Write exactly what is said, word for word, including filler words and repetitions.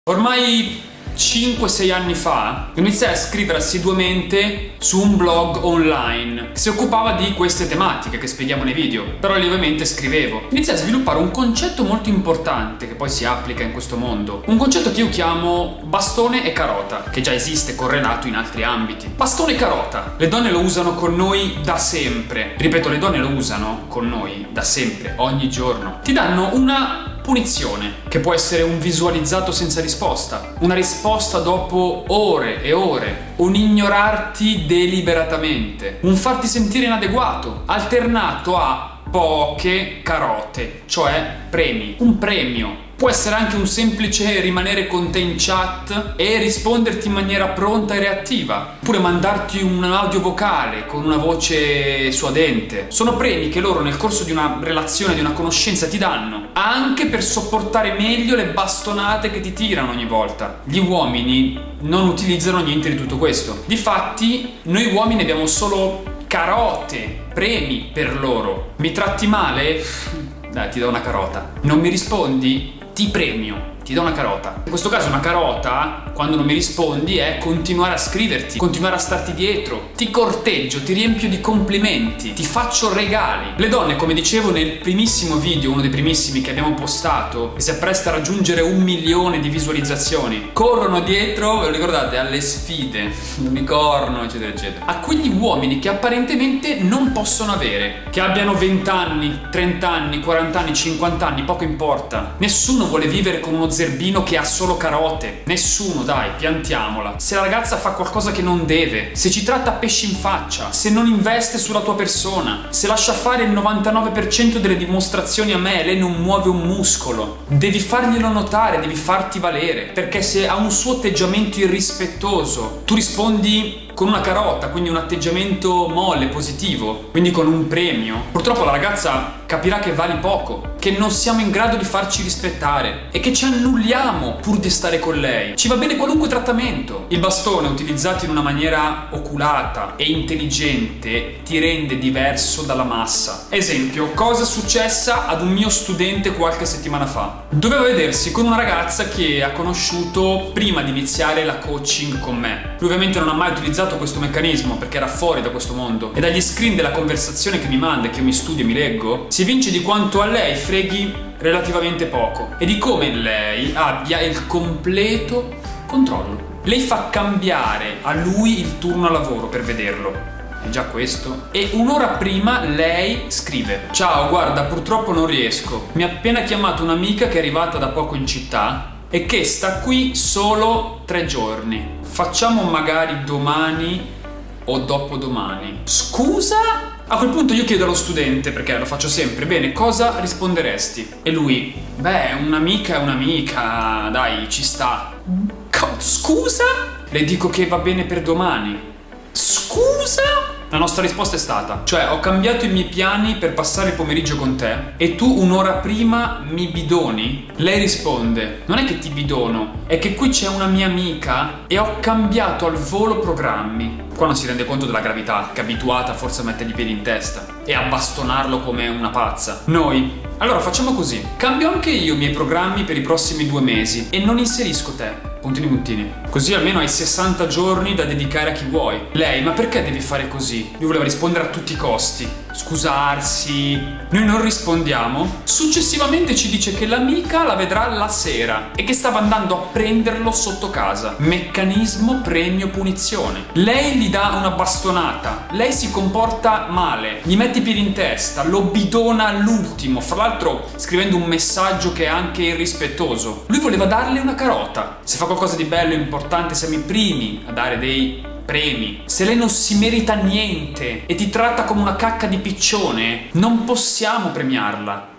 Ormai cinque sei anni fa iniziai a scrivere assiduamente su un blog online che si occupava di queste tematiche che spieghiamo nei video, però lì ovviamente scrivevo. Iniziai a sviluppare un concetto molto importante che poi si applica in questo mondo, un concetto che io chiamo bastone e carota, che già esiste correlato in altri ambiti. Bastone e carota, le donne lo usano con noi da sempre, ripeto, le donne lo usano con noi da sempre, ogni giorno. Ti danno una punizione, che può essere un visualizzato senza risposta, una risposta dopo ore e ore, un ignorarti deliberatamente, un farti sentire inadeguato, alternato a poche carote, cioè premi, un premio. Può essere anche un semplice rimanere con te in chat e risponderti in maniera pronta e reattiva, oppure mandarti un audio vocale con una voce suadente. Sono premi che loro nel corso di una relazione, di una conoscenza ti danno, anche per sopportare meglio le bastonate che ti tirano ogni volta. Gli uomini non utilizzano niente di tutto questo. Difatti, noi uomini abbiamo solo carote, premi per loro. Mi tratti male? Dai, ti do una carota. Non mi rispondi? Ti premio, ti do una carota. In questo caso una carota, quando non mi rispondi, è continuare a scriverti, continuare a starti dietro. Ti corteggio, ti riempio di complimenti, ti faccio regali. Le donne, come dicevo nel primissimo video, uno dei primissimi che abbiamo postato, che si appresta a raggiungere un milione di visualizzazioni, corrono dietro, ve lo ricordate, alle sfide, l'unicorno, eccetera, eccetera, a quegli uomini che apparentemente non possono avere, che abbiano venti anni, trenta anni, quaranta anni, cinquanta anni, poco importa. Nessuno vuole vivere con uno zerbino che ha solo carote. Nessuno, dai, piantiamola. Se la ragazza fa qualcosa che non deve, se ci tratta pesci in faccia, se non investe sulla tua persona, se lascia fare il novantanove per cento delle dimostrazioni a me, lei non muove un muscolo, devi farglielo notare, devi farti valere, perché se ha un suo atteggiamento irrispettoso, tu rispondi con una carota, quindi un atteggiamento molle, positivo, quindi con un premio, purtroppo la ragazza capirà che vali poco, che non siamo in grado di farci rispettare e che ci annulliamo pur di stare con lei. Ci va bene qualunque trattamento. Il bastone, utilizzato in una maniera oculata e intelligente, ti rende diverso dalla massa. Esempio, cosa è successa ad un mio studente qualche settimana fa? Doveva vedersi con una ragazza che ha conosciuto prima di iniziare la coaching con me. Lui ovviamente non ha mai utilizzato questo meccanismo perché era fuori da questo mondo, e dagli screen della conversazione che mi manda e che io mi studio e mi leggo, si evince di quanto a lei freghi relativamente poco e di come lei abbia il completo controllo. Lei fa cambiare a lui il turno a lavoro per vederlo, è già questo, e un'ora prima lei scrive: ciao, guarda, purtroppo non riesco, mi ha appena chiamato un'amica che è arrivata da poco in città e che sta qui solo tre giorni, facciamo magari domani o dopodomani. Scusa? A quel punto io chiedo allo studente, perché lo faccio sempre, bene, cosa risponderesti? E lui, beh, un'amica è un'amica, dai, ci sta. Co- scusa? Le dico che va bene per domani. Scusa? La nostra risposta è stata, cioè, ho cambiato i miei piani per passare il pomeriggio con te e tu un'ora prima mi bidoni? Lei risponde, non è che ti bidono, è che qui c'è una mia amica e ho cambiato al volo programmi. Qua non si rende conto della gravità, che è abituata forse a mettergli i piedi in testa e a bastonarlo come una pazza. Noi, allora facciamo così, cambio anche io i miei programmi per i prossimi due mesi e non inserisco te. Puntini puntini. Così almeno hai sessanta giorni da dedicare a chi vuoi. Lei, ma perché devi fare così? Lui voleva rispondere a tutti i costi, scusarsi. Noi non rispondiamo. Successivamente ci dice che l'amica la vedrà la sera e che stava andando a prenderlo sotto casa. Meccanismo premio-punizione. Lei gli dà una bastonata, lei si comporta male, gli mette i piedi in testa, lo bidona all'ultimo, fra l'altro scrivendo un messaggio che è anche irrispettoso. Lui voleva darle una carota. Se fa qualcosa di bello e importante siamo i primi a dare dei premi. Se lei non si merita niente e ti tratta come una cacca di piccione, non possiamo premiarla.